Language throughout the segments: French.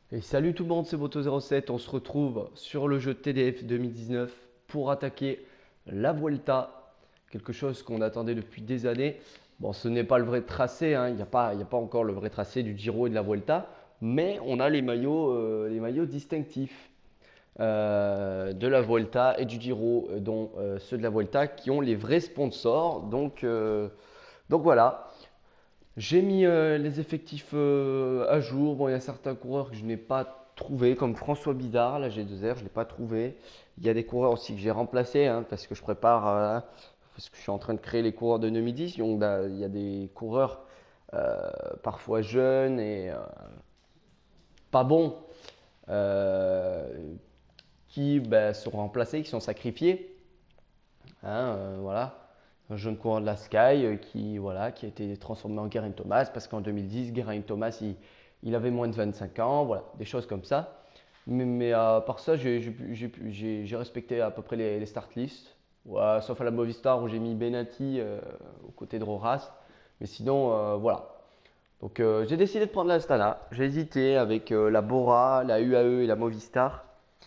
Et salut tout le monde, c'est Moto07. On se retrouve sur le jeu TDF 2019 pour attaquer la Vuelta, quelque chose qu'on attendait depuis des années. Bon, ce n'est pas le vrai tracé, hein. Il n'y a pas encore le vrai tracé du Giro et de la Vuelta, mais on a les maillots distinctifs de la Vuelta et du Giro, dont ceux de la Vuelta qui ont les vrais sponsors. Donc voilà. J'ai mis les effectifs à jour. Bon, il y a certains coureurs que je n'ai pas trouvé, comme François Bidard, la G2R, je ne l'ai pas trouvé. Il y a des coureurs aussi que j'ai remplacés, hein, parce que je prépare, parce que je suis en train de créer les coureurs de 2010. Donc, il y a des coureurs parfois jeunes et pas bons euh, qui sont remplacés, qui sont sacrifiés. Hein, voilà. Un jeune coureur de la Sky qui a été transformé en Geraint Thomas parce qu'en 2010, Geraint Thomas, il avait moins de 25 ans. Voilà, des choses comme ça. Mais à part ça, j'ai respecté à peu près les start lists. Ouais, sauf à la Movistar où j'ai mis Benati aux côtés de Roras. Mais sinon, voilà. Donc j'ai décidé de prendre la Astana. J'ai hésité avec la Bora, la UAE et la Movistar.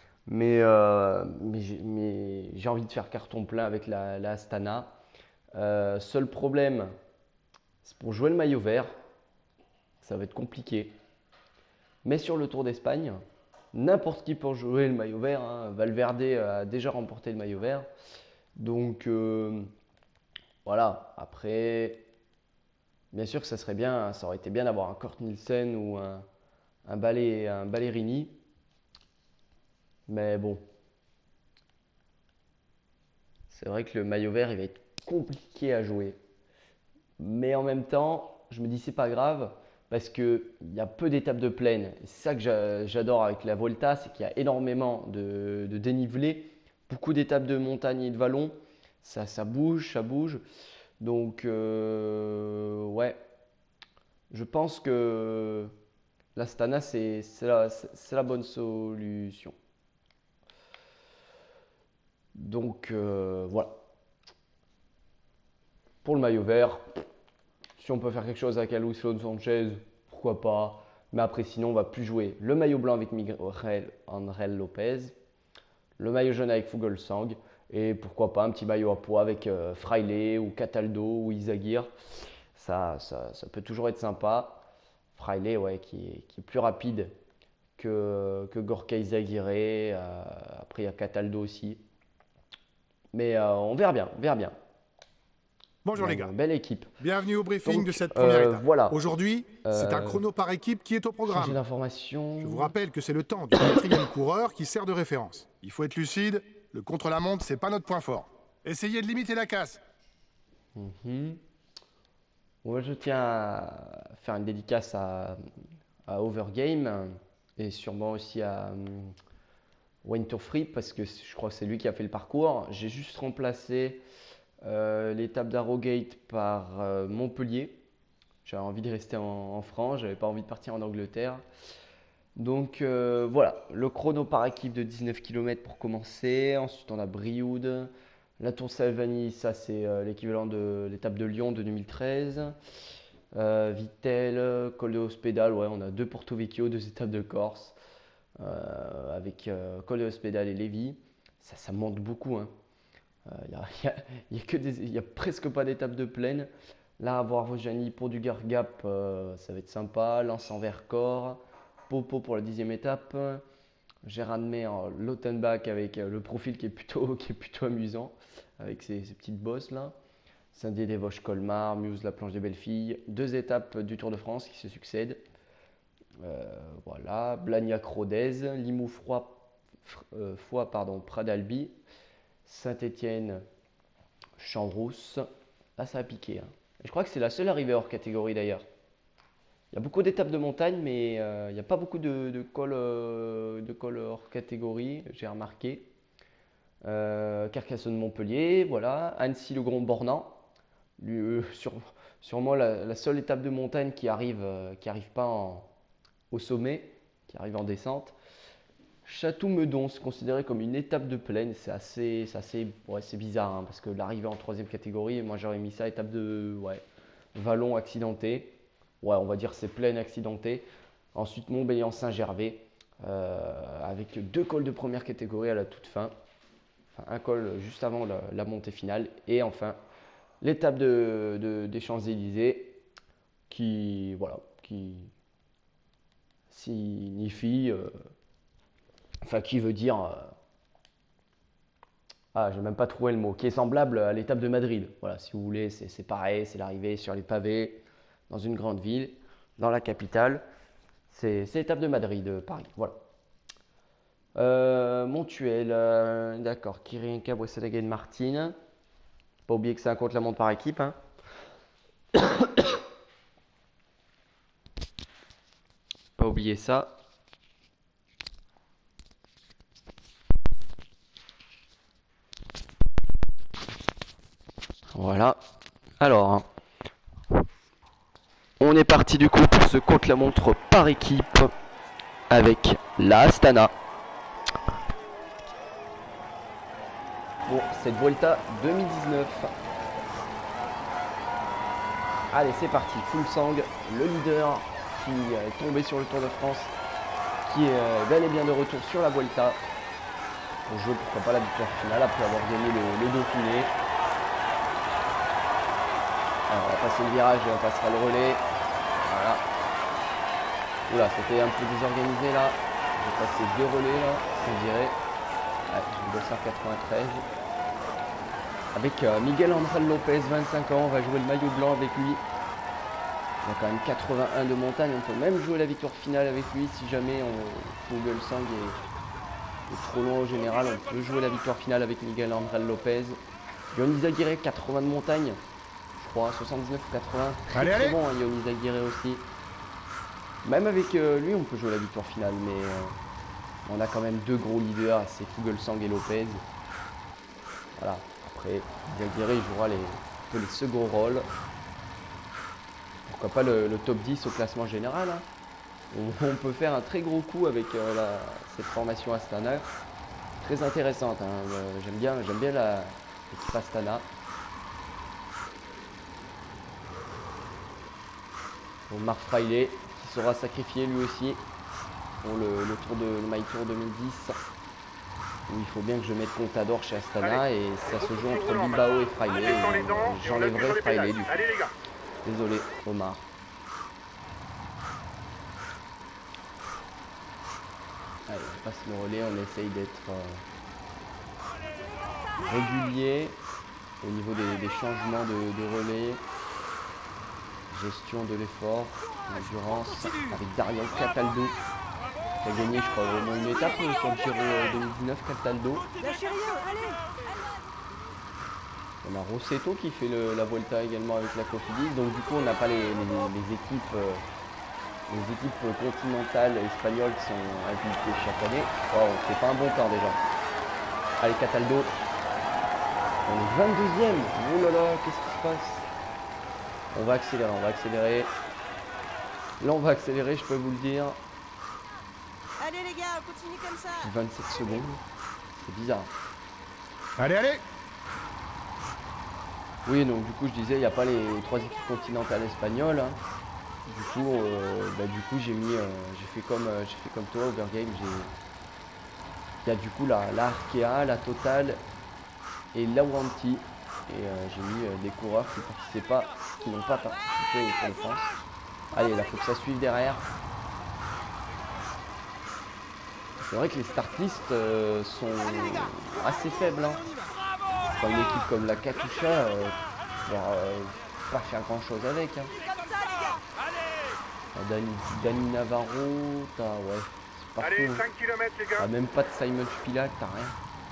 Mais j'ai envie de faire carton plein avec la Astana. Seul problème, c'est pour jouer le maillot vert, ça va être compliqué. Mais sur le Tour d'Espagne, n'importe qui peut jouer le maillot vert, hein. Valverde a déjà remporté le maillot vert. Donc voilà, après, bien sûr que ça serait bien, ça aurait été bien d'avoir un Kurt Nielsen ou un Ballerini. Mais bon, c'est vrai que le maillot vert, il va être compliqué à jouer. Mais en même temps, je me dis c'est pas grave parce qu'il y a peu d'étapes de plaine. C'est ça que j'adore avec la Volta, c'est qu'il y a énormément de dénivelé, beaucoup d'étapes de montagne et de vallon. Ça bouge, ça bouge. Donc ouais, je pense que l'Astana c'est la bonne solution. Donc voilà. Pour le maillot vert, si on peut faire quelque chose avec Alonso Sanchez, pourquoi pas. Mais après, sinon, on va plus jouer le maillot blanc avec Miguel Angel Lopez, le maillot jaune avec Fuglsang, et pourquoi pas un petit maillot à poids avec Fraile ou Cataldo ou Izagir. Ça peut toujours être sympa. Fraile, ouais, qui est plus rapide que Gorka Izagirre. Après, il y a Cataldo aussi. Mais on verra bien, on verra bien. On Bonjour a les gars, une belle équipe. bienvenue au briefing de Donc cette première étape. voilà. Aujourd'hui, c'est un chrono par équipe qui est au Changer programme. Je vous d'information. rappelle que c'est le temps du quatrième coureur qui sert de référence. Il faut être lucide, le contre-la-montre, c'est pas notre point fort. Essayez de limiter la casse. Moi, je tiens à faire une dédicace à Overgame et sûrement aussi à Wayne Tour Free parce que je crois que c'est lui qui a fait le parcours. J'ai juste remplacé l'étape d'Arrogate par Montpellier. J'avais envie de rester en France, j'avais pas envie de partir en Angleterre. Donc voilà, le chrono par équipe de 19 km pour commencer. Ensuite, on a Brioude. La Tour Salvani, ça c'est l'équivalent de l'étape de Lyon de 2013. Vittel, Col de Hospedal, ouais, on a deux Porto Vecchio, deux étapes de Corse, avec Col de Hospedal et Lévis. Ça monte beaucoup, hein. Y a presque pas d'étape de plaine. Là, avoir Vojani pour du Gargap, ça va être sympa. Lens en Vercors. Popo pour la 10e étape. Gérard May en Lautenbach avec le profil qui est plutôt amusant, avec ses petites bosses là. Saint-Dié-des-Vosges, Colmar, Muse, la planche des belles filles. Deux étapes du Tour de France qui se succèdent. Voilà, Blagnac-Rodez, Limoux-Foix, Pradalbi, Saint-Étienne, Champs-Rousse. Là, ça a piqué, hein. Et je crois que c'est la seule arrivée hors catégorie d'ailleurs. Il y a beaucoup d'étapes de montagne, mais il n'y a pas beaucoup de col hors catégorie, j'ai remarqué. Carcassonne-Montpellier, voilà. Annecy-le-Grand-Bornand, sûrement la seule étape de montagne qui arrive pas au sommet, qui arrive en descente. Château-Meudon, c'est considéré comme une étape de plaine, ouais, c'est bizarre, hein, parce que l'arrivée en troisième catégorie, moi j'aurais mis ça étape de ouais, vallon accidenté. Ouais, on va dire c'est plaine accidentée. Ensuite Montbéliand-Saint-Gervais. avec 2 cols de première catégorie à la toute fin. Enfin, un col juste avant la montée finale. Et enfin, l'étape des Champs-Élysées qui signifie, enfin qui veut dire, je n'ai même pas trouvé le mot, qui est semblable à l'étape de Madrid. Voilà, si vous voulez, c'est pareil, c'est l'arrivée sur les pavés dans une grande ville, dans la capitale. C'est l'étape de Madrid, Paris. Voilà. Montuel, d'accord. Kirinka, Bressanaguen, Martin. Pas oublier que c'est un contre-la-montre par équipe. Hein. Pas oublier ça. Voilà. Alors, on est parti du coup pour ce contre-la-montre par équipe avec la Astana. Bon, cette Vuelta 2019. Allez, c'est parti. Fuglsang, le leader qui est tombé sur le Tour de France, qui est bel et bien de retour sur la Vuelta pour jouer pourquoi pas la victoire finale après avoir gagné le Dauphiné. Alors, on va passer le virage et on passera le relais. Voilà. Oula, c'était un peu désorganisé là. J'ai passé 2 relais là, on dirait. Ouais, 293. Avec Miguel Ángel López, 25 ans, on va jouer le maillot blanc avec lui. Il a quand même 81 de montagne, on peut même jouer la victoire finale avec lui si jamais Fuglsang est trop loin au général. On peut jouer la victoire finale avec Miguel Ángel López. Ionis Aguirre, 80 de montagne, je crois, 79 ou 80. Très bon, hein, Ionis Aguirre aussi. Même avec lui, on peut jouer la victoire finale, mais on a quand même 2 gros leaders, c'est Fuglsang et López. Voilà. Après, Aguirre il jouera les seconds rôles. Pourquoi pas le top 10 au classement général. Hein. On peut faire un très gros coup avec cette formation Astana. Très intéressante. Hein. J'aime bien l'équipe Astana. Bon, Marc Fraile qui sera sacrifié lui aussi pour le My Tour 2010. Où il faut bien que je mette Contador chez Astana et ça se joue entre Bilbao et Fraile. J'enlèverai Fraile du coup. Désolé Omar. Allez, on passe le relais, on essaye d'être régulier au niveau des changements de relais. Gestion de l'effort, l'endurance avec Dario Cataldo. Qui a gagné, je crois, au moins une étape sur le Giro 2019, Cataldo. On a Rossetto qui fait la Vuelta également avec la Cofidis. Donc du coup, on n'a pas les équipes continentales espagnoles qui sont habilitées chaque année. Oh, c'est pas un bon temps déjà. Allez, Cataldo. On est 22e. Oh là là, qu'est-ce qui se passe? On va accélérer. Là, on va accélérer, je peux vous le dire. Allez les gars, on continue comme ça. 27 secondes. C'est bizarre. Allez. Oui, donc du coup, je disais, il n'y a pas les 3 équipes continentales espagnoles. Hein. Du coup, j'ai fait comme toi, Overgame. Il y a du coup la Arkea, la Total et l'Awanti. Et j'ai mis des coureurs qui n'ont pas participé au Tour de France. Allez, là, il faut que ça suive derrière. C'est vrai que les start lists sont assez faibles. Hein. Quand une équipe comme la Katusha, pas faire grand chose avec. Hein. Dani Navarro, c'est pas fou. 5 km les gars. Même pas de Simon Spilak, t'as rien.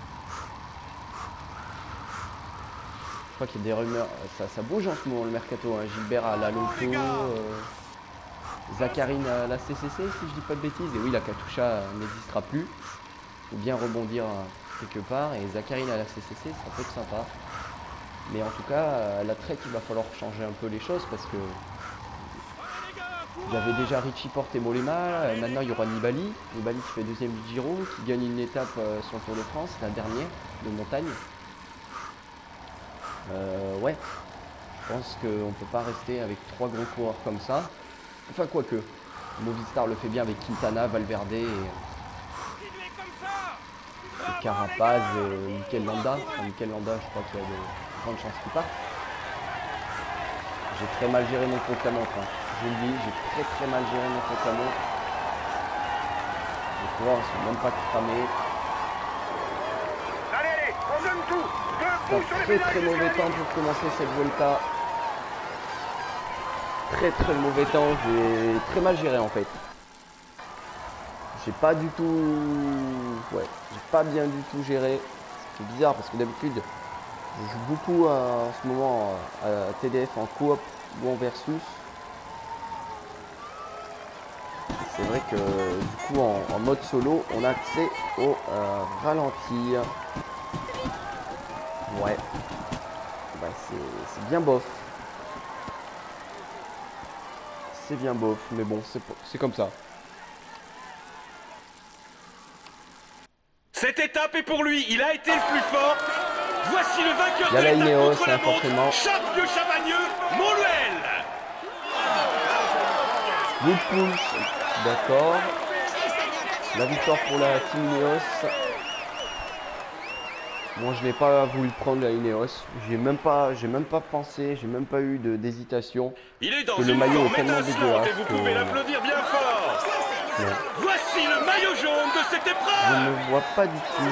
Je crois qu'il y a des rumeurs, ça bouge en ce moment le mercato. Hein. Gilbert à la Lotto, Zacharine à la CCC si je dis pas de bêtises. Et oui, la Katusha n'existera plus. Faut bien rebondir quelque part. Et Zacharine à la CCC, ça peut être sympa. Mais en tout cas, à la traite, il va falloir changer un peu les choses parce que il y avait déjà Richie Porte et Mollema. Maintenant, il y aura Nibali. Nibali qui fait 2e du Giro, qui gagne une étape sur le Tour de France, la dernière de montagne. Ouais, je pense qu'on ne peut pas rester avec 3 gros coureurs comme ça. Enfin, quoique, Movistar le fait bien avec Quintana, Valverde Carapaz et Mikel Landa. Enfin, Mikel Landa, je crois qu'il y a de grandes chances qu'il parte. J'ai très mal géré mon contre-la-montre. Hein. Je le dis, j'ai très mal géré mon contre-la-montre. Les coureurs ne sont même pas cramés. Allez, on donne tout. Debout sur les Très mauvais temps pour commencer cette Vuelta. Très mauvais temps. J'ai très mal géré en fait. J'ai pas du tout... Ouais, j'ai pas bien du tout géré. C'est bizarre parce que d'habitude, je joue beaucoup en ce moment à TDF en coop ou en versus. C'est vrai que du coup en mode solo, on a accès au ralenti. Ouais, bah, c'est bien bof. C'est bien bof, mais bon, c'est comme ça. Cette étape est pour lui, il a été le plus fort. Voici le vainqueur Il y a de la l'étape Ineos, contre la montre, forcément. Chapieux Chavagneux, Moluel. Good push, d'accord. La victoire pour la Team Ineos. Moi je n'ai pas voulu prendre la Ineos. J'ai même pas pensé, j'ai même pas eu d'hésitation. Il est dans Que le une maillot est forme tellement étincelante dégueulasse et vous que- pouvez l'applaudir bien fort. Non, Voici le maillot jaune de cette je épreuve. ne vois pas du tout.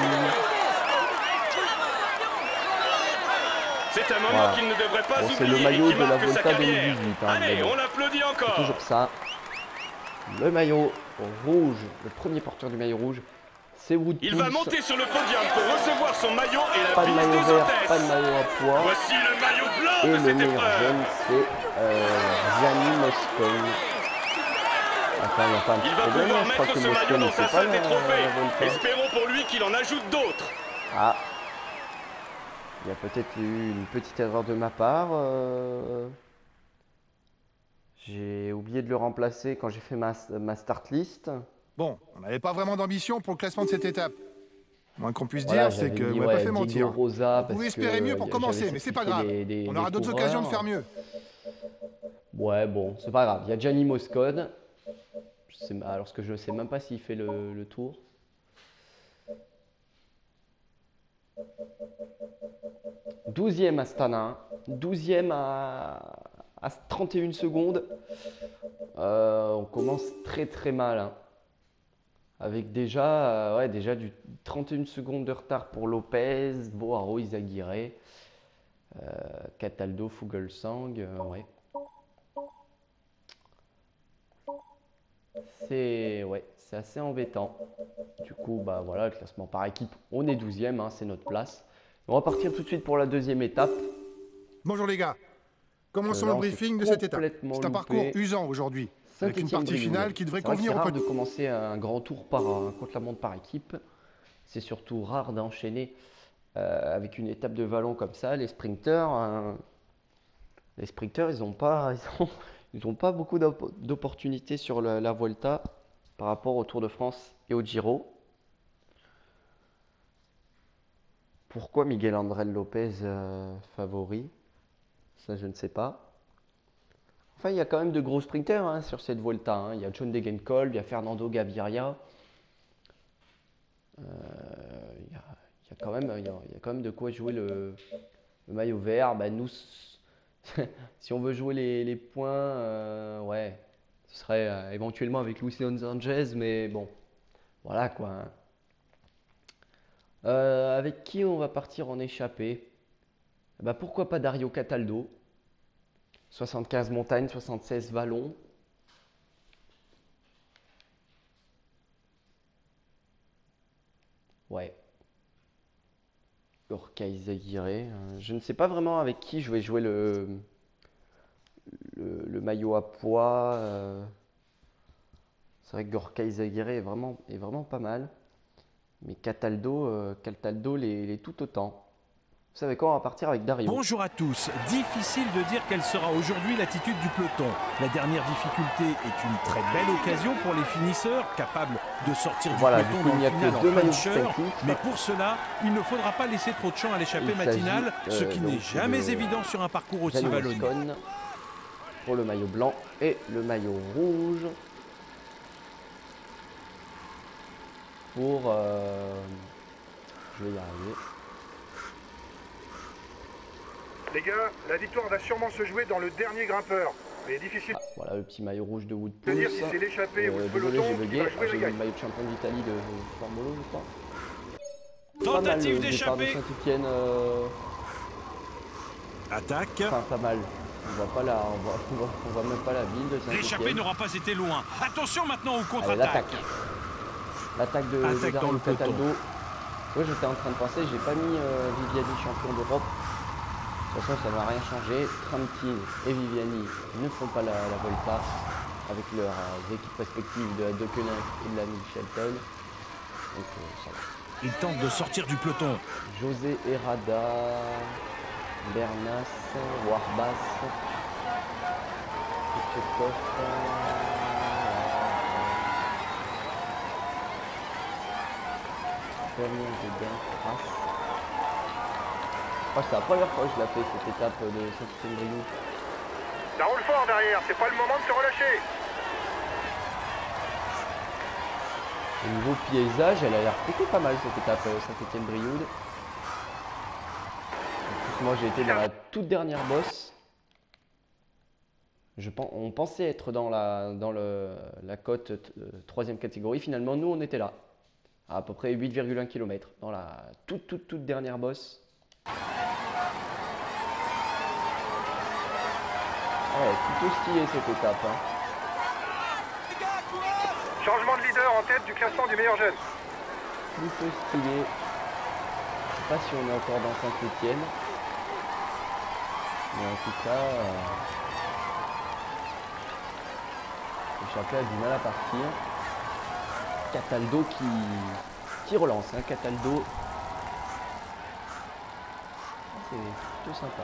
C'est un moment Voilà. qu'il ne devrait pas Bon, c'est oublier le maillot et qui de la marque sa Volta carrière. 2018, hein, Allez, mais bon. on l'applaudit encore. Toujours ça. Le maillot rouge, le premier porteur du maillot rouge, c'est Wood Il va Pulse. monter sur le podium pour recevoir son maillot et la Pas de bise maillot des vert, hôtesses. pas de maillot à poids. Voici le maillot blanc Et de le cette meilleur épreuve. jeune, c'est Gianni Moscon. Attends, il n'y a pas un petit Il va problème, pouvoir je crois mettre que ce Moscon maillot ne dans fait sa pas salle des la trophées. Volta. Espérons pour lui qu'il en ajoute d'autres. Ah, il y a peut-être eu une petite erreur de ma part. J'ai oublié de le remplacer quand j'ai fait ma start list. Bon, on n'avait pas vraiment d'ambition pour le classement de cette étape. Le moins qu'on puisse Voilà, dire, c'est j'avais que mis vous m'avez pas fait Diego mentir. Rosa On parce pouvait que espérer mieux pour j'avais commencer, mais c'est pas grave. sacrifié des On aura d'autres coureurs. occasions de faire mieux. Ouais, bon, c'est pas grave. Il y a Gianni Moscon. Alors que je ne sais même pas s'il fait le tour. Douzième Astana. 12e à 31 secondes. On commence très mal. Hein. Avec déjà du 31 secondes de retard pour Lopez, Boaro, Izaguirre, Cataldo, Fuglsang. Ouais. C'est assez embêtant. Du coup, bah voilà, le classement par équipe, on est 12e, hein, c'est notre place. On va partir tout de suite pour la deuxième étape. Bonjour les gars. Commençons Là, le on s'est briefing de cette étape. complètement C'est un loupé. parcours usant aujourd'hui, avec une partie Saint-Étienne-Brioude. finale qui devrait C'est vrai que convenir c'est au rare peloton. de commencer un grand tour contre-la-montre par équipe. C'est surtout rare d'enchaîner avec une étape de vallon comme ça. Les sprinters, ils n'ont pas beaucoup d'opportunités sur la Vuelta par rapport au Tour de France et au Giro. Pourquoi Miguel André Lopez favori? Ça, je ne sais pas. Enfin, il y a quand même de gros sprinters hein, sur cette Vuelta. Hein. Il y a John Degenkolb, il y a Fernando Gaviria. Il y a quand même de quoi jouer le maillot vert. Ben, nous, si on veut jouer les points, ouais, ce serait éventuellement avec Luis Leon Sanchez, mais bon, voilà quoi. Hein. Avec qui on va partir en échappée? Bah, pourquoi pas Dario Cataldo? 75 montagnes, 76 vallons. Ouais. Gorka Izaguirre. Je ne sais pas vraiment avec qui je vais jouer le maillot à poids. C'est vrai que Gorka Izaguirre est vraiment pas mal. Mais Cataldo l'est tout autant. Vous savez quoi, on va partir avec Dario. Bonjour à tous. Difficile de dire quelle sera aujourd'hui l'attitude du peloton. La dernière difficulté est une très belle occasion pour les finisseurs, capables de sortir du Voilà, peloton du coup, il n'y a dans le final que en deux maillots puncher. distinctifs. Mais pour cela, il ne faudra pas laisser trop de champ à l'échappée Il matinale, s'agit, ce qui donc, n'est jamais de évident sur un parcours aussi Gianni vallonné. Moscon pour le maillot blanc et le maillot rouge pour Je vais y arriver. Les gars, la victoire va sûrement se jouer dans le dernier grimpeur. Mais difficile Ah, voilà le petit maillot rouge de de Woodpulse. dire si c'est l'échappée ou le Désolé, peloton j'ai qui bugué. va Ah, jouer j'ai la eu le gagne. maillot de champion d'Italie de Formolo, je crois. Pas mal Tentative le départ de d'échapper. Saint-Etienne. Attaque. Enfin, pas mal. On voit pas la, on voit même pas la ville de L'échappée Saint-Etienne. n'aura pas été loin. Attention maintenant aux Allez, contre-attaques. l'attaque. L'attaque de Attaque dans Dario le peloton. Cataldo. Ouais, j'étais en train de penser, j'ai pas mis Viviani champion d'Europe. De toute façon, ça va rien changer. Trampin et Viviani ne font pas la Volta avec leurs équipes respectives de la Deceuninck et de la Mitchelton. Donc ça va. Il tente de sortir du peloton. José Herrada, Bernas, Warbas, Tchekov, Fernand Godin, Kras. Je crois que c'est la première fois que je la fais cette étape de Saint-Étienne-Brioude. Ça roule fort derrière, c'est pas le moment de se relâcher. Au niveau paysage, elle a l'air plutôt pas mal cette étape Saint-Étienne-Brioude. En plus, moi j'ai été dans la toute dernière bosse. On pensait être dans la côte 3e catégorie. Finalement, nous on était là. À peu près 8,1 km dans la toute dernière bosse. Ouais, plutôt stylé cette étape. Hein. Changement de leader en tête du classement du meilleur jeune. Plutôt stylé. Je sais pas si on est encore dans Saint-Etienne. Mais en tout cas, l'échappée a du mal à partir. Cataldo qui relance. Hein. Cataldo. C'est plutôt sympa.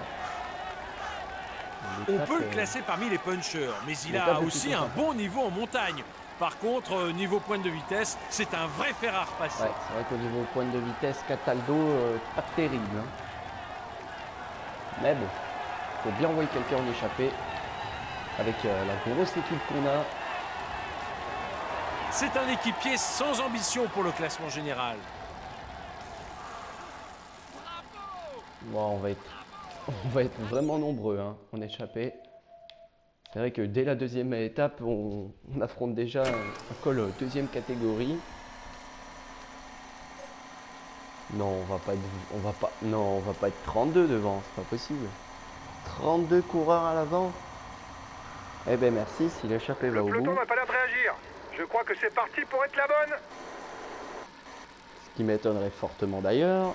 On peut le classer parmi les punchers, mais il a aussi un bon niveau en montagne. Par contre, niveau pointe de vitesse, c'est un vrai fer à repasser. Ouais, c'est vrai qu'au niveau pointe de vitesse, Cataldo, pas terrible. Hein. Mais bon, faut bien envoyer quelqu'un en échappée. Avec la grosse équipe qu'on a. C'est un équipier sans ambition pour le classement général. Bon, on va être vraiment nombreux hein, en échappée. C'est vrai que dès la deuxième étape, on affronte déjà un col deuxième catégorie. Non, on va pas être 32 devant, c'est pas possible. 32 coureurs à l'avant. Eh ben merci, si l'échappée va Le au bout. peloton n'a pas l'air de réagir. Je crois que c'est parti pour être la bonne. Ce qui m'étonnerait fortement d'ailleurs.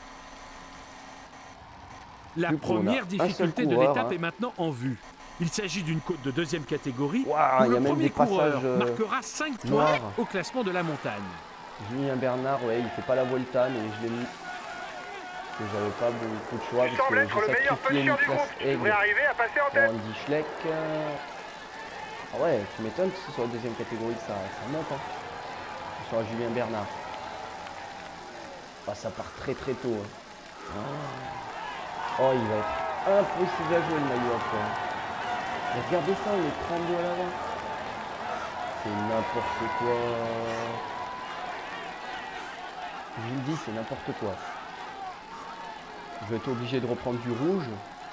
La Du coup, on a première un difficulté seul de coureur, l'étape hein. est maintenant en vue. Il s'agit d'une côte de deuxième catégorie Waouh, où il y a le même premier des coureur passages, marquera 5 points noirs. au classement de la montagne. Julien Bernard, ouais, il fait pas la Volta, mais je l'ai mis. Parce que j'avais pas beaucoup de choix. Tu Parce sembles que être le j'ai meilleur sacrifié puncher du Niklas groupe. Tu Egg devrais arriver à passer en pour tête. Andy Schleck. Ah ouais, tu m'étonnes que ce soit la deuxième catégorie, ça monte. Hein. Que ce soit Julien Bernard. Ah, ça part très tôt. Hein. Oh, il va être impossible à jouer le maillot après. Hein. Mais regardez ça, on est 32 à l'avant. C'est n'importe quoi. Je vous le dis, c'est n'importe quoi. Je vais être obligé de reprendre du rouge.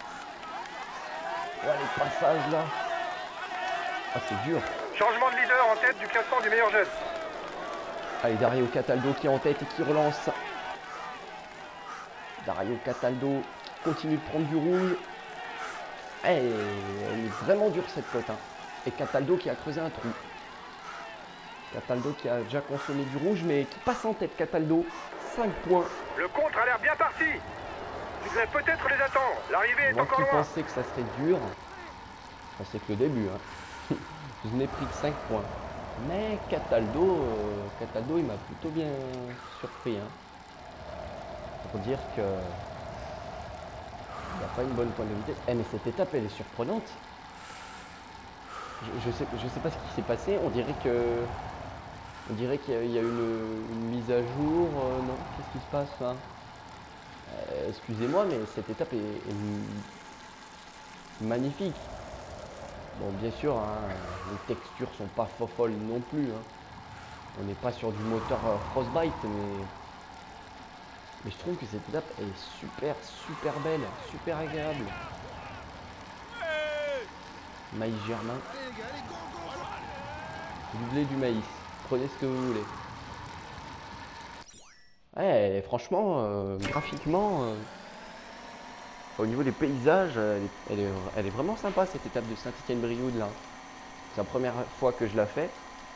Oh, les passages là. Ah, c'est dur. Changement de leader en tête du classement du meilleur jeune. Allez, Dario Cataldo qui est en tête et qui relance. Dario Cataldo qui continue de prendre du rouge. Elle est vraiment dure cette côte. Hein. Et Cataldo qui a creusé un trou. Cataldo qui a déjà consommé du rouge, mais qui passe en tête. Cataldo, 5 points. Le contre a l'air bien parti. Tu devrais peut-être les attendre. L'arrivée est Moi encore qui loin. pensais que ça serait dur. Enfin, c'est que le début. Hein. Je n'ai pris que 5 points. Mais Cataldo, il m'a plutôt bien surpris. Hein. Pour dire que il n'a pas une bonne pointe de vitesse. Eh mais cette étape elle est surprenante. Je sais pas ce qui s'est passé. On dirait qu'il y a une mise à jour. Non, qu'est-ce qui se passe là? Excusez-moi, mais cette étape est magnifique. Bon, bien sûr, hein, les textures sont pas folles non plus. Hein. On n'est pas sur du moteur Frostbite, mais Mais je trouve que cette étape est super belle, super agréable. Maïs germain. Du blé, du maïs. Prenez ce que vous voulez. Ouais, franchement, graphiquement, au niveau des paysages, elle est vraiment sympa cette étape de Saint-Étienne-Brioude là. C'est la première fois que je la fais.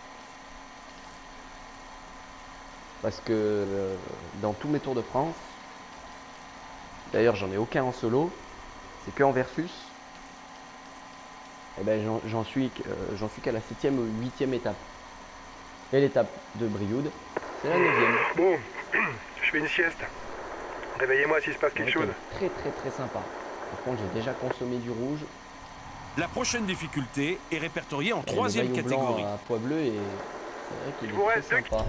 Parce que dans tous mes Tours de France, d'ailleurs j'en ai aucun en solo, c'est que en versus. Et ben j'en suis qu'à la 7e ou 8e étape. Et l'étape de Brioude, c'est la 9e. Bon, je fais une sieste. Réveillez-moi s'il se passe quelque chose. Très sympa. Par contre, j'ai déjà consommé du rouge. La prochaine difficulté est répertoriée en Et troisième le maillot catégorie. blanc à pois bleu et c'est vrai qu'il est très sympa.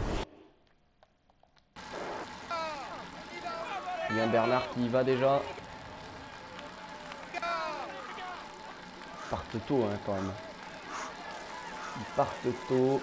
Il y a un Bernard qui y va déjà. Ils partent tôt hein, quand même. Ils partent tôt.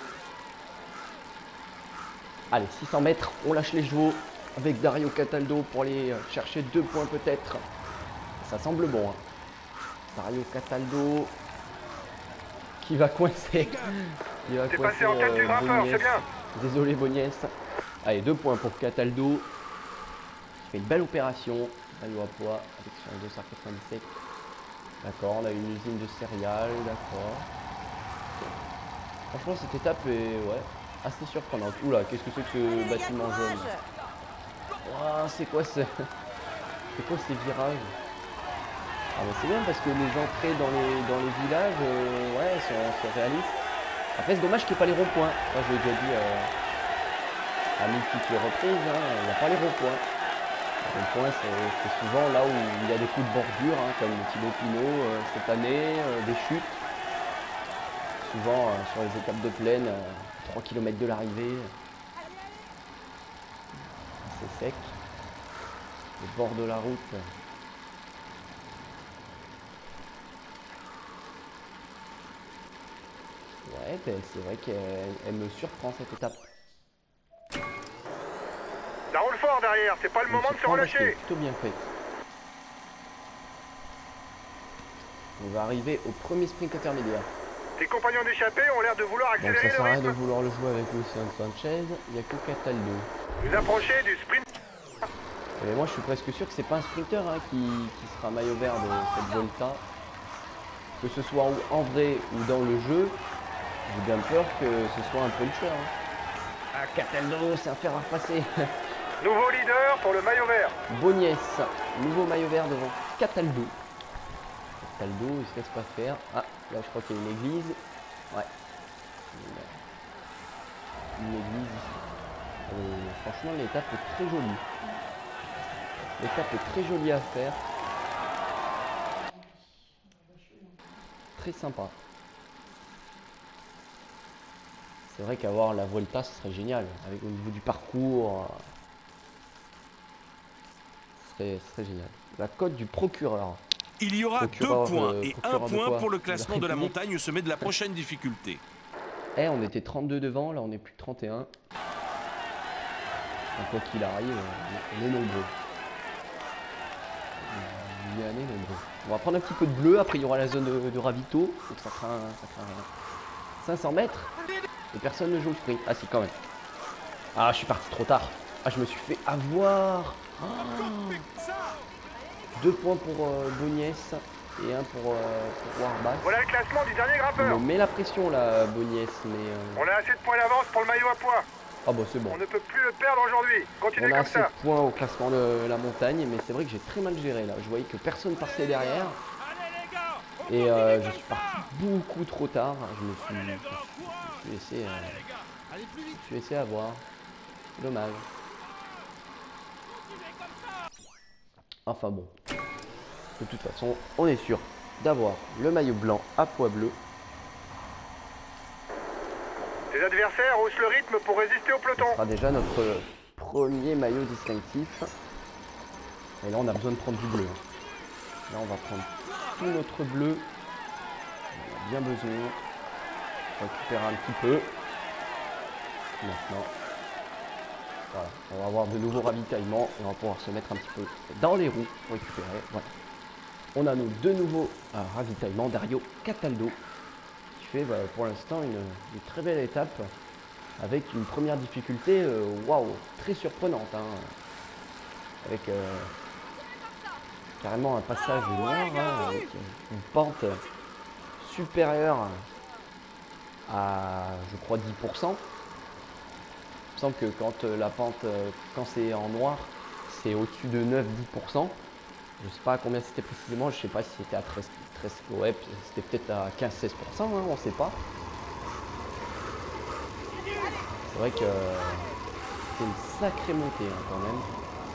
Allez, 600 mètres, on lâche les chevaux avec Dario Cataldo pour aller chercher 2 points peut-être. Ça semble bon. Hein. Dario Cataldo qui va coincer. Il va coincer passé en tête du grimpeur, c'est bien. Désolé Bognès. Allez, 2 points pour Cataldo. Il fait une belle opération. Maillot à pois avec son 297. D'accord, on a une usine de céréales, d'accord. Franchement, cette étape est assez surprenante. Oula, qu'est-ce que c'est que ce bâtiment jaune? Wow, c'est quoi ces virages? Ah mais c'est bien parce que les entrées dans les villages sont réalistes. Après c'est dommage qu'il n'y ait pas les ronds-points. Moi je l'ai déjà dit à multiples reprises, hein, il n'y a pas les ronds-points. Les ronds-points c'est souvent là où il y a des coups de bordure, hein, comme le Thibaut Pinot cette année, des chutes. Souvent sur les étapes de plaine, 3 km de l'arrivée. C'est sec. Le bord de la route. Ouais, ben, c'est vrai qu'elle me surprend cette étape. Ça roule fort derrière, c'est pas le moment de se relâcher. Plutôt bien fait. On va arriver au premier sprint intermédiaire. Tes compagnons d'échappée ont l'air de vouloir Donc accélérer ça le sert à rien rythme. de vouloir le jouer avec Lucien Sanchez, il n'y a que Cataldo. Vous approchez du sprint. Et moi je suis presque sûr que c'est pas un sprinter hein, qui sera maillot vert de cette Volta. Que ce soit en vrai ou dans le jeu, j'ai bien peur que ce soit un puncher. Hein. Ah, Cataldo, c'est un fer à repasser. Nouveau leader pour le maillot vert. Bognès, nouveau maillot vert devant Cataldo. Cataldo, il se laisse pas faire. Ah, là je crois qu'il y a une église. Ouais. Une église ici. Et franchement, l'étape est très jolie. L'étape est très jolie à faire. Très sympa. C'est vrai qu'avoir la Volta, ce serait génial. Avec, au niveau du parcours, ce serait génial. La cote du procureur. Il y aura 2 points et 1 point pour le classement de la République. montagne au sommet de la prochaine difficulté. Eh, on était 32 devant, là on est plus de 31. Donc quoi qu'il arrive, on est nombreux. On est nombreux. On va prendre un petit peu de bleu, après il y aura la zone de ravito. Donc ça fera 500 mètres. Et personne ne joue le sprint. Ah si, quand même. Ah, je suis parti trop tard. Ah, je me suis fait avoir. Oh, 2 points pour Bognès et 1 pour Warbas. Voilà le classement du dernier Il grimpeur. me met la pression là, Bognès, mais... On a assez de points d'avance pour le maillot à pois. Ah bah c'est bon. On ne peut plus le perdre aujourd'hui. Continuez On a comme assez ça. de points au classement de la montagne, mais c'est vrai que j'ai très mal géré là. Je voyais que personne partait derrière. Et je suis parti beaucoup trop tard. Je me suis laissé avoir. Dommage. Enfin bon. De toute façon, on est sûr d'avoir le maillot blanc à pois bleu. Tes adversaires haussent le rythme pour résister au peloton. Ce sera déjà notre premier maillot distinctif. Et là, on a besoin de prendre du bleu. Là, on va prendre tout notre bleu. On a bien besoin. On va récupérer un petit peu. Maintenant. Voilà, on va avoir de nouveaux ravitaillements et on va pouvoir se mettre un petit peu dans les roues pour récupérer. Voilà. On a nos deux nouveaux ravitaillements, Dario Cataldo, qui fait pour l'instant une très belle étape avec une première difficulté waouh, très surprenante. Hein, avec carrément un passage noir, hein, avec une pente supérieure à, je crois, 10%. Il me semble que quand la pente, quand c'est en noir, c'est au-dessus de 9-10%. Je ne sais pas à combien c'était précisément, je ne sais pas si c'était à 13 ouais, c'était peut-être à 15-16%, hein, on ne sait pas. C'est vrai que c'est une sacrée montée hein, quand même.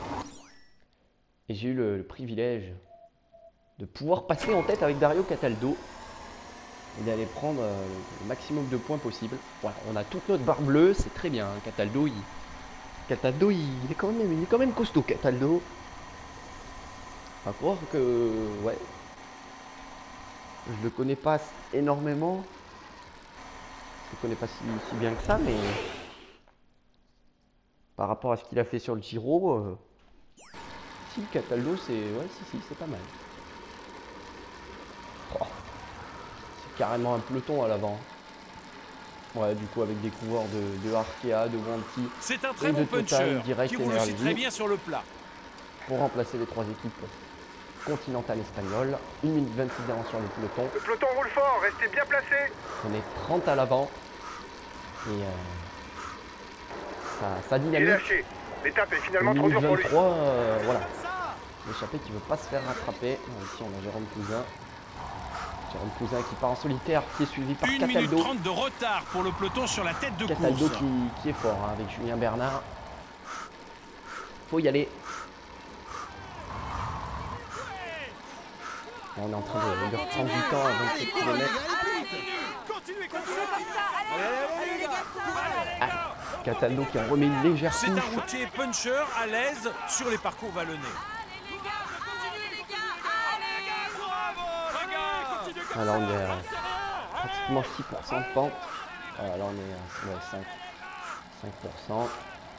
Et j'ai eu le privilège de pouvoir passer en tête avec Dario Cataldo et d'aller prendre le maximum de points possible. Voilà, on a toute notre barre bleue, c'est très bien. Hein, Cataldo, il est quand même costaud, Cataldo. À croire que, ouais, je le connais pas énormément. Je le connais pas si bien que ça, mais par rapport à ce qu'il a fait sur le Giro, si Cataldo, c'est, ouais, si, c'est pas mal. Oh, c'est carrément un peloton à l'avant. Ouais, du coup, avec des coureurs de Arkea, de Wanty. C'est un très bon puncher qui roule aussi très bien sur le plat. Pour remplacer les trois équipes continentales espagnoles. 1 minute 26 d'avance sur le peloton. Le peloton roule fort, restez bien placés. On est 30 à l'avant. Et ça dynamique. Lâché. L'étape est finalement trop dure pour lui. 23, voilà. L'échappée qui ne veut pas se faire rattraper. Ici, on a Jérôme Cousin. Jérôme Cousin qui part en solitaire, qui est suivi par 1 Cataldo. minute 30 de retard pour le peloton sur la tête de Cataldo course. qui est fort hein, avec Julien Bernard. Faut y aller. On est en train de reprendre du temps à 27 km. Allez les gars, ça. Ah, Cataldo qui remet une légère C'est touche. un routier puncher à l'aise sur les parcours vallonnés. Alors on est à pratiquement 6% de pente. Voilà, là on est à 5%.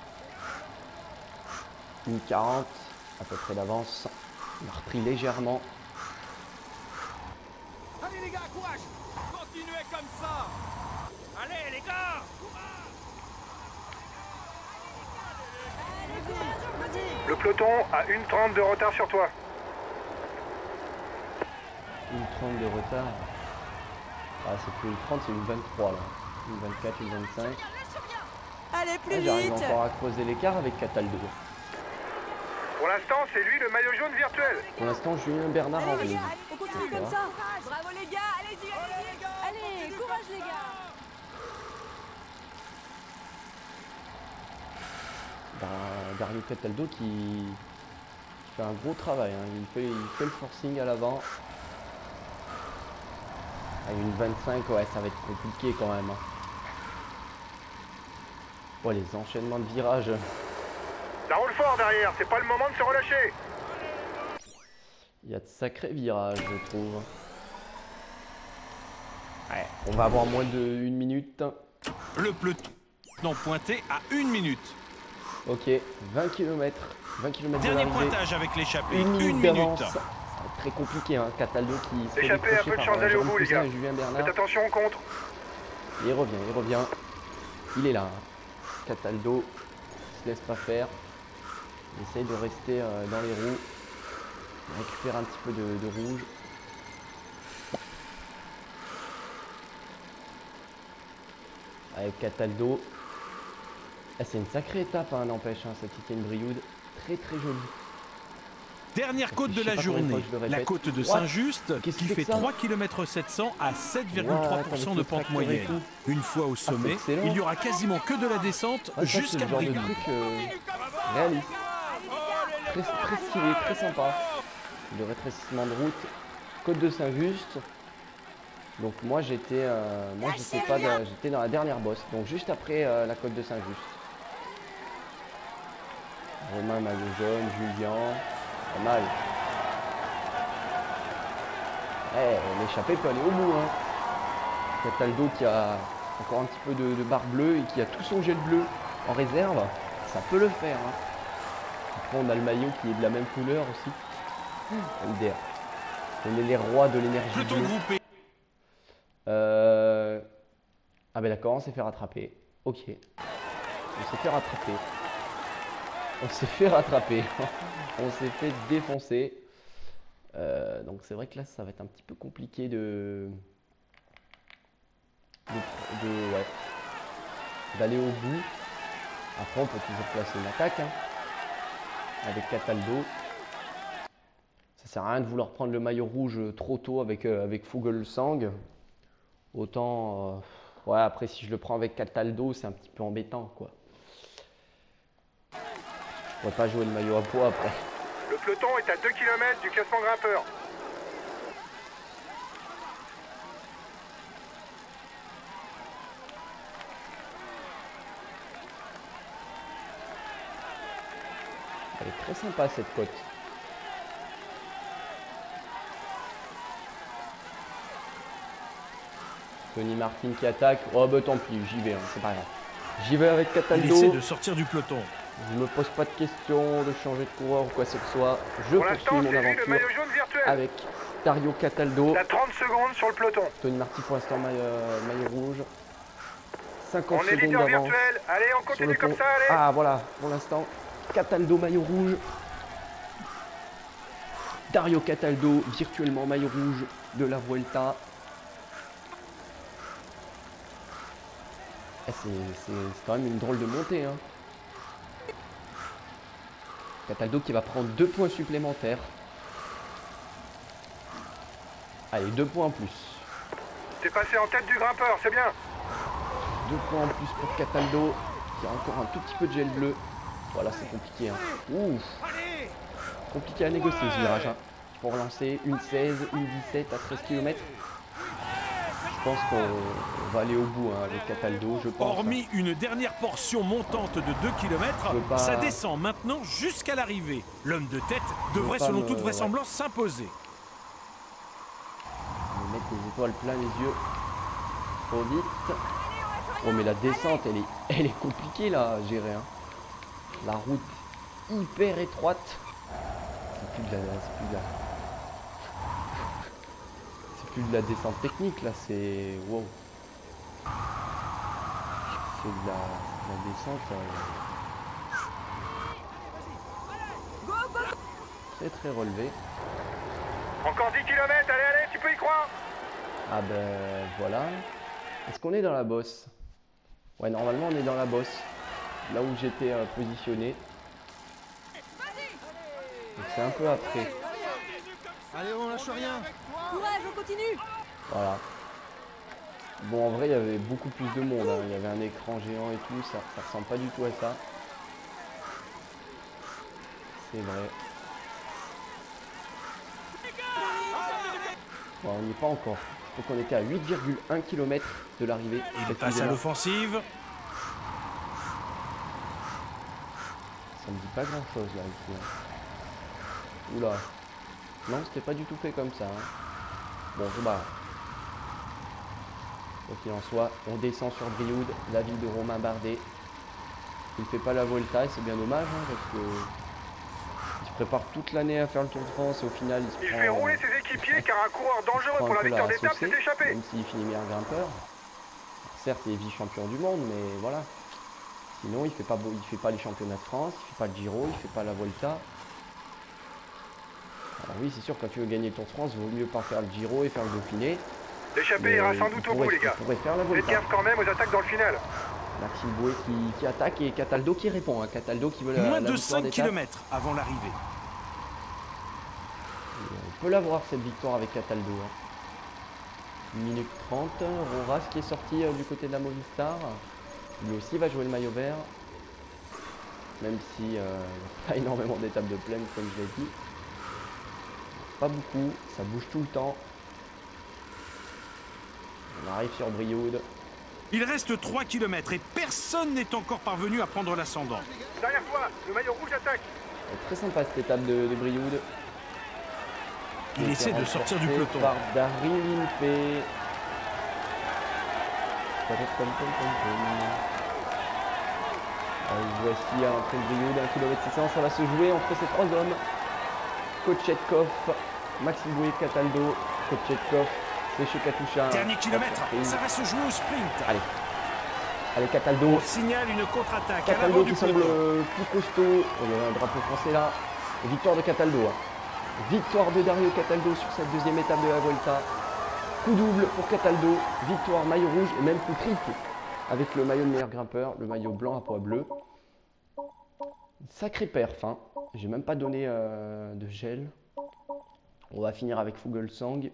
1,40 à peu près d'avance. On a repris légèrement. Allez les gars, courage. Continuez comme ça. Allez les gars. Le peloton a 1,30 de retard sur toi. 1,30 de retard. Ah, c'est plus 1,30, c'est 1,23 là. 1,24, 1,25. Allez, plus J'arrive vite. encore à creuser l'écart avec Cataldo. Pour l'instant, c'est lui le maillot jaune virtuel. Pour l'instant, Julien Bernard en Allez les rouge. gars, on continue comme ça. Bravo les gars, allez-y, allez-y. Allez, courage les gars. Dario Cataldo qui fait un gros travail. Hein. Il fait le forcing à l'avant. À une 25, ouais, ça va être compliqué quand même. Hein. Oh, les enchaînements de virages. Ça roule fort derrière, c'est pas le moment de se relâcher. Il y a de sacrés virages, je trouve. Ouais, on va avoir moins de 1 minute. Le peloton pointé à 1 minute. Ok, 20 km. 20 km de Dernier l'arrivée. pointage avec l'échappée. 1 1 minute minute. d'avance. Ça va être très compliqué, hein. Cataldo qui se fait L'échappée a décrocher peu de par chance d'aller au Jérôme bout, les Cousin gars. et Julien Bernard. Faites attention au contre. Il revient. Il est là. Hein. Cataldo il se laisse pas faire. Il essaye de rester dans les roues. Il récupère un petit peu de rouge. Avec Cataldo. Ah, c'est une sacrée étape, hein, n'empêche, hein, cette Etienne-Brioude. Très jolie. Dernière côte de la Je sais pas combien de journée, fois je le la répète. côte de What? Saint-Just Qu'est-ce qui que fait c'est que ça 3 km 700 à 7,3% What, de avec pente le tracteur et moyenne. tout. Une fois au sommet, excellent. il y aura quasiment que de la descente Ah, ça, c'est jusqu'à le genre de Brioude. truc réaliste. Très stylé, très sympa. Le rétrécissement de route, côte de Saint-Just. Donc moi j'étais j'étais dans la dernière bosse, donc juste après la côte de Saint-Just. Romain maillot jaune, Julien, pas mal. L'échappée peut aller au bout. Hein. Cataldo qui a encore un petit peu de barre bleue et qui a tout son gel bleu en réserve. ça peut le faire. Hein. Après, on a le maillot qui est de la même couleur aussi. MDR. On est les rois de l'énergie. Peloton groupé. Ah ben d'accord, on s'est fait rattraper. Ok. On s'est fait rattraper. On s'est fait rattraper. On s'est fait défoncer. Donc c'est vrai que là, ça va être un petit peu compliqué ouais, d'aller au bout. Après, on peut toujours placer une attaque hein, avec Cataldo. Ça sert à rien de vouloir prendre le maillot rouge trop tôt avec Fuglsang. Autant, ouais, après si je le prends avec Cataldo, c'est un petit peu embêtant, quoi. Je pourrais pas jouer le maillot à poids après. Le peloton est à 2 km du classement grimpeur. Elle est très sympa cette côte. Tony Martin qui attaque. Oh bah tant pis, j'y vais, hein, c'est pas grave. J'y vais avec Il Cataldo. essaie de sortir du peloton. Je me pose pas de questions de changer de coureur ou quoi que ce soit. Je Pour poursuis l'instant, mon c'est lui le aventure maillot jaune virtuel. avec Dario Cataldo. T'as 30 secondes sur le peloton. Tony Martin pour l'instant maillot rouge. 50 On est secondes leader d'avance virtuel. Allez, on sur le continue comme pont. ça, allez. Ah voilà, pour l'instant, Cataldo maillot rouge. Dario Cataldo virtuellement maillot rouge de la Vuelta. C'est quand même une drôle de montée. Hein. Cataldo qui va prendre 2 points supplémentaires. Allez, 2 points en plus. T'es passé en tête du grimpeur, c'est bien. 2 points en plus pour Cataldo, qui a encore un tout petit peu de gel bleu. Voilà, c'est compliqué. Hein. Ouf. Compliqué à négocier ce virage. Hein. Pour relancer une 16, une 17 à 13 km. Je pense qu'on va aller au bout hein, avec Cataldo, je pense. Hormis une dernière portion montante de 2 km, pas... ça descend maintenant jusqu'à l'arrivée. L'homme de tête devrait selon toute vraisemblance s'imposer. Je vais mettre les étoiles plein les yeux. Trop vite. Oh mais la descente, elle est compliquée là à gérer. Hein. La route hyper étroite. C'est plus de la descente technique là, c'est wow. C'est de la descente très relevée. Encore 10 km, allez, allez, tu peux y croire. Ah ben voilà. Est-ce qu'on est dans la bosse? Ouais, normalement on est dans la bosse. Là où j'étais positionné. Donc c'est un peu après. Allez, on lâche rien. Courage, on continue. Voilà. Bon, en vrai, il y avait beaucoup plus de monde. Hein. Il y avait un écran géant et tout. Ça ressemble pas du tout à ça. C'est vrai. Bon, on n'y est pas encore. Donc on était à 8,1 km de l'arrivée. Il passe à l'offensive. Ça me dit pas grand chose là ici. Hein. Oula. Non, c'était pas du tout fait comme ça. Hein. Bon, je barre. Quoi qu'il en soit, on descend sur Brioude, la ville de Romain Bardet. Il ne fait pas la Vuelta et c'est bien dommage hein, parce que il se prépare toute l'année à faire le Tour de France et au final il se Il prend, fait rouler ses équipiers car un coureur dangereux pour la victoire d'étape s'est échappé. même s'il finit meilleur grimpeur. Certes, il est vice-champion du monde, mais voilà. Sinon, il fait pas les championnats de France, il fait pas le Giro, il fait pas la Vuelta. Alors oui, c'est sûr, quand tu veux gagner le Tour de France, il vaut mieux pas faire le Giro et faire le Dauphiné. L'échappée ira sans doute au bout, les gars. Il pourrait faire la Faites Vuelta. gaffe quand même aux attaques dans le final. Maxime Bouet qui attaque et Cataldo qui répond. Hein. Cataldo qui veut la Moins de victoire 5 d'étape. km avant l'arrivée. On peut l'avoir cette victoire avec Cataldo. Hein. 1 minute 30. Roras qui est sorti du côté de la Movistar. Lui aussi va jouer le maillot vert. Même si il n'y a pas énormément d'étapes de plaine comme je l'ai dit. Pas beaucoup, ça bouge tout le temps. On arrive sur Brioude. Il reste 3 km et personne n'est encore parvenu à prendre l'ascendant. Derrière toi, le maillot rouge attaque. Très sympa cette étape de Brioude. Il essaie de sortir du peloton. Par Daryl Impey. Voici à l'entrée de Rio d'1 km 600, ça va se jouer entre ces trois hommes. Kochetkov, Maxime Boué, Cataldo. Kochetkov, c'est chez Katusha. Dernier kilomètre, ça va se jouer au sprint. Allez. Allez, Cataldo. On signale une contre-attaque à Cataldo l'avant qui du semble peloton. plus costaud. Il y a un drapeau français là. Victoire de Cataldo. Hein. Victoire de Dario Cataldo sur cette deuxième étape de la Vuelta. Coup double pour Cataldo. Victoire maillot rouge et même coup triple avec le maillot de meilleur grimpeur, le maillot blanc à pois bleu. Sacré perf. Hein. J'ai même pas donné de gel. On va finir avec Fuglsang.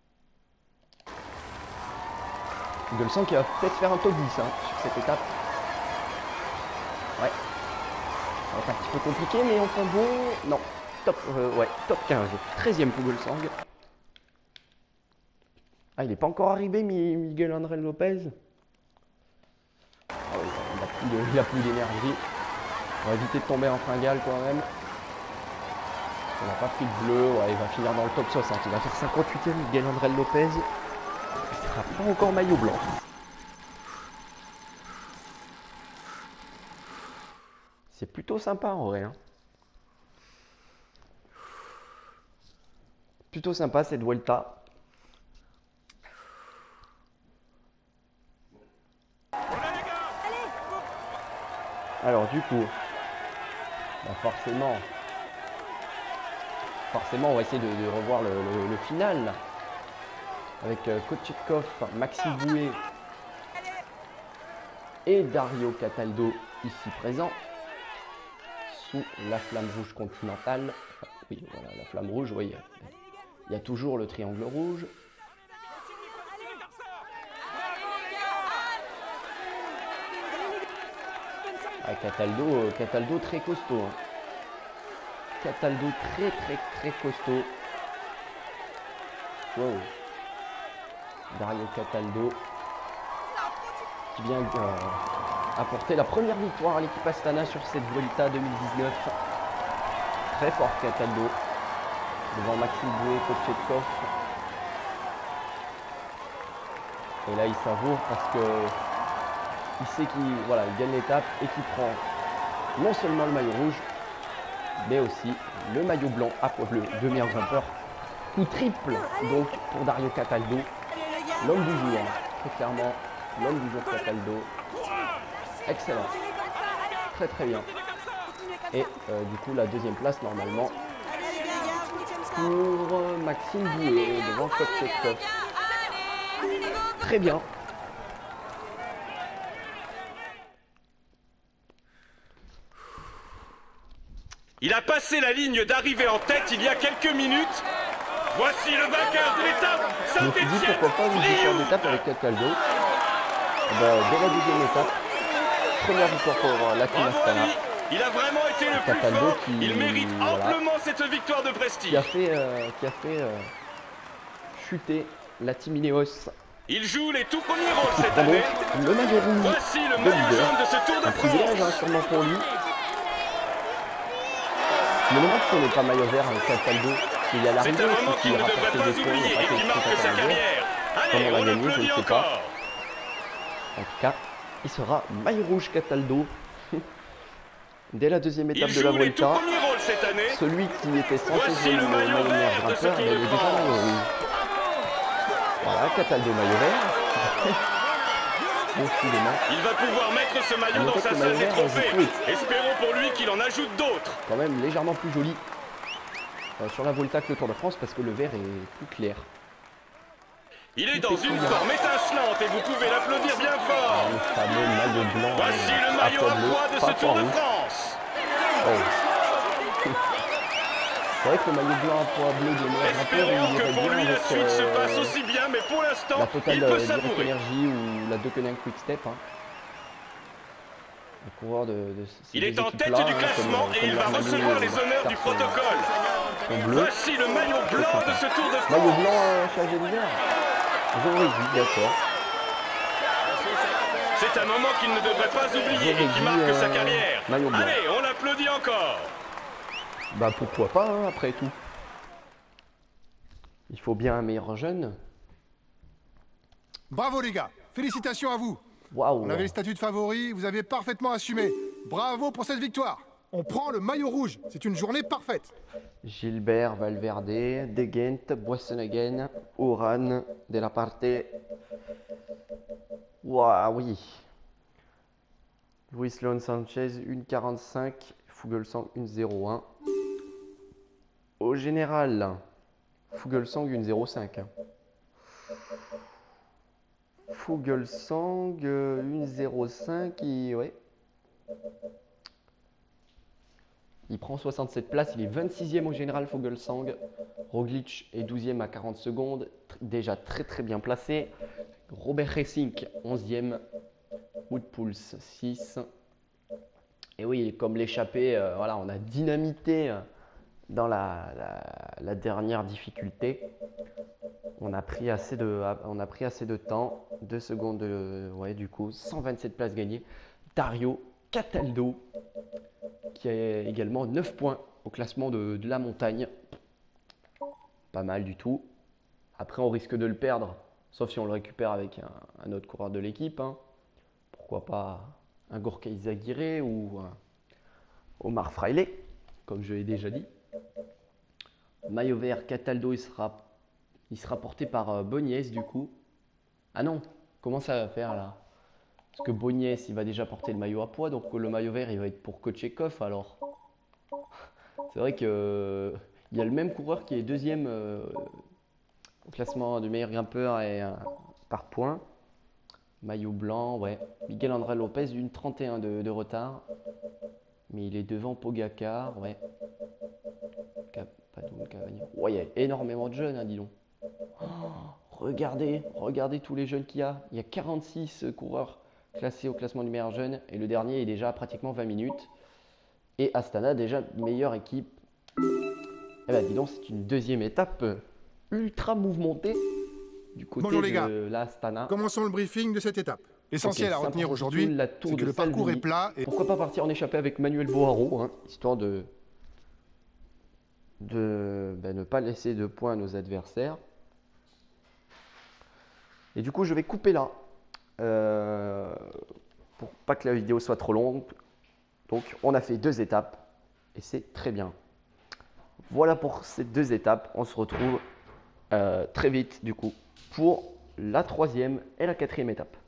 Fuglsang qui va peut-être faire un top 10 hein, sur cette étape. Ouais. Ça va être un petit peu compliqué, mais enfin bon. Non. Top, ouais, top 15. 13e Fuglsang. Ah, il n'est pas encore arrivé, Miguel André Lopez. Ah oui, il a plus d'énergie. On va éviter de tomber en fringale quand même. Il n'a pas pris de bleu. Ouais, il va finir dans le top 60. Il va faire 58e Miguel André Lopez. Il sera pas encore maillot blanc. C'est plutôt sympa en vrai. Hein. Plutôt sympa cette Vuelta. Alors du coup, bah forcément, on va essayer de revoir le final là. Avec Kochetkov, Maxime Boué et Dario Cataldo ici présents sous la flamme rouge continentale. Enfin, oui, voilà, la flamme rouge, vous voyez. Il y a toujours le triangle rouge. Ah, Cataldo très costaud. Hein. Cataldo très costaud. Wow. Dario Cataldo qui vient apporter la première victoire à l'équipe Astana sur cette Vuelta 2019. Très fort Cataldo devant Maxime Boué, Kochetkov. Et là il savoure parce que il sait qu'il voilà, il gagne l'étape et qu'il prend non seulement le maillot rouge mais aussi le maillot blanc à pois bleu de meilleur grimpeur. Coup triple donc pour Dario Cataldo. L'homme du jour, très clairement, l'homme du jour Cataldo. Excellent. Très bien. Et du coup, la deuxième place, normalement, pour Maxime Boué, devant Kochetkov. Très bien. Il a passé la ligne d'arrivée en tête il y a quelques minutes. Voici le vainqueur de l'étape, Je me suis dit pourquoi pas une victoire d'étape avec Cataldo. Dès la deuxième étape, première victoire pour la team Astana. Il a vraiment été le plus Cataldo fort. qui, Il mérite voilà, amplement cette victoire de prestige. Qui a fait chuter la team Ineos. Il joue les tout premiers rôles cette Pardon, année. le maillot rouge Voici le de maillot leader. jaune de ce Tour de Un privilège hein, France. sûrement pour lui. Je me demande si on n'est pas maillot vert avec Cataldo. Il y a C'est l'arrivée un moment aussi qu'il qui ne rapporte devrait pas des points, oublier et qui marque sa carrière. Allez, Comment on on l'a gagné, je l'applaudit ne sais pas. encore. En tout cas, il sera maillot rouge Cataldo. Dès la deuxième Il étape de la joue les tout Vuelta, premiers rôles cette année. celui qui était censé Voici jouer le le maillot maillot meilleur vert de ce grimpeur, Tour mais de il est déjà France. maillot rouge. Voilà, Cataldo maillot vert. Décidément. Il va pouvoir mettre ce maillot dans Notez sa que le salle maillot des vert, trophées. oui. Espérons pour lui qu'il en ajoute d'autres. Quand même légèrement plus joli sur la Vuelta que le Tour de France parce que le vert est plus clair. Il est dans une forme étincelante et vous pouvez l'applaudir bien fort. Le fameux maillot blanc. Voici le maillot à pois de ce Tour de France. Oh. C'est vrai que le maillot blanc à pois bleu de meilleur grimpeur, Espérons il que irait pour bien lui la avec, suite se passe aussi bien, mais pour l'instant, la Total il peut Direct savourer. Energy ou la Deceuninck Quick Step. Hein. Le coureur de ces Il est deux en tête équipes-là, du hein, classement comme et il va Armani recevoir et les honneurs du Start, protocole. en bleu. Voici le maillot blanc de ce Tour de Maillot France. blanc chargé d'hiver. J'aurais dit, d'accord. C'est un moment qu'il ne devrait pas oublier et qui marque sa carrière. maillot blanc. Allez, on l'applaudit encore. Bah pourquoi pas, hein, après tout. Il faut bien un meilleur jeune. Bravo les gars, félicitations à vous. Waouh. On avait le statut de favori, vous avez parfaitement assumé. Bravo pour cette victoire. On prend le maillot rouge. C'est une journée parfaite. Gilbert, Valverde, De Gent, Boissonhagen, Oran, De La Parte. Waouh, oui. Luis Leon Sanchez, 1,45. Fuglsang, 1,01. Au général, Fuglsang, 1,05. Fuglsang, 1,05. Ouais. Il prend 67 places, il est 26e au général Fuglsang. Roglic est 12e à 40 secondes, déjà très bien placé. Robert Gesink, 11e. Woodpulse, 6. Et oui, comme l'échappée, voilà, on a dynamité dans la dernière difficulté. On a pris assez de temps, 2 secondes, ouais, du coup, 127 places gagnées. Dario Cataldo, qui a également 9 points au classement de la montagne. Pas mal du tout. Après, on risque de le perdre, sauf si on le récupère avec un autre coureur de l'équipe. Hein. Pourquoi pas un Gorka Izagirre ou un Omar Fraile, comme je l'ai déjà dit. Maillot vert, Cataldo, il sera porté par Bonies du coup. Ah non, comment ça va faire là? Parce que Bonies, il va déjà porter le maillot à poids, donc le maillot vert, il va être pour Kochetkov alors. C'est vrai que il y a le même coureur qui est deuxième au classement du meilleur grimpeur et par points. Maillot blanc, ouais. Miguel André Lopez, 1,31 de retard. Mais il est devant Pogacar, ouais. Padoun, Cavani. Ouais, il y a énormément de jeunes, hein, dis donc. Oh, regardez tous les jeunes qu'il y a. Il y a 46 coureurs classés au classement du meilleur jeune. Et le dernier est déjà à pratiquement 20 minutes. Et Astana, déjà meilleure équipe. Eh ben, dis donc, c'est une deuxième étape ultra mouvementée. Du côté Bonjour les gars, de l'Astana. commençons le briefing de cette étape. L'essentiel à retenir aujourd'hui, c'est que le parcours est plat et... Pourquoi pas partir en échappée avec Manuel Boaro, hein, histoire de ne pas laisser de points à nos adversaires. Et du coup, je vais couper là, pour pas que la vidéo soit trop longue. Donc, on a fait 2 étapes et c'est très bien. Voilà pour ces 2 étapes. On se retrouve très vite du coup pour la 3e et la 4e étape.